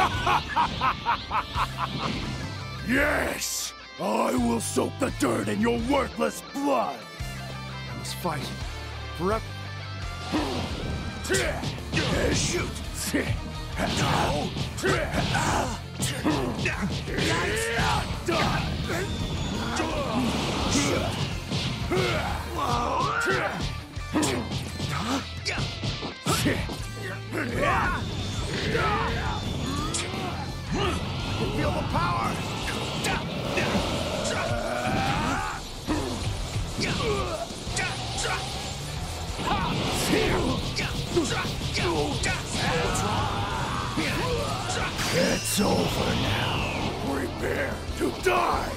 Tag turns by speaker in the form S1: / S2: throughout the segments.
S1: Yes! I will soak the dirt in your worthless blood!
S2: I must fight. Forever.
S1: Shoot! No!
S2: Feel the power!
S1: It's over now. Prepare to die!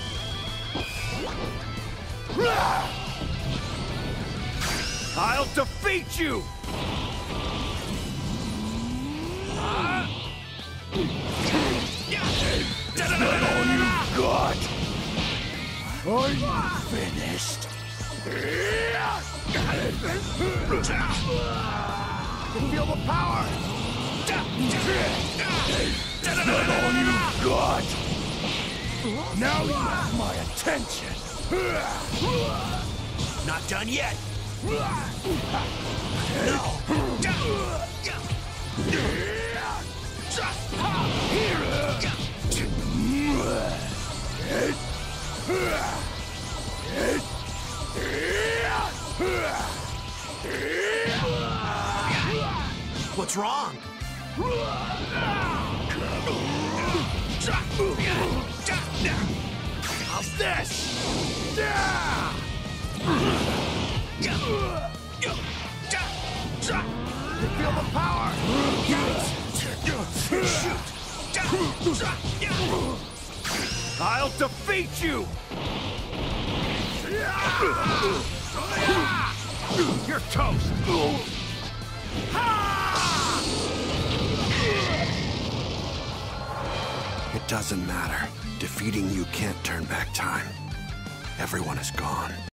S1: I'll defeat you! Is that all you've got? Are you finished?
S2: Feel the power!
S1: Is that all you've got? Now you have my attention!
S3: Not done yet. What's wrong?
S1: How's this?
S2: Feel the power!
S1: I'll defeat you! You're toast!
S3: It doesn't matter. Defeating you can't turn back time. Everyone is gone.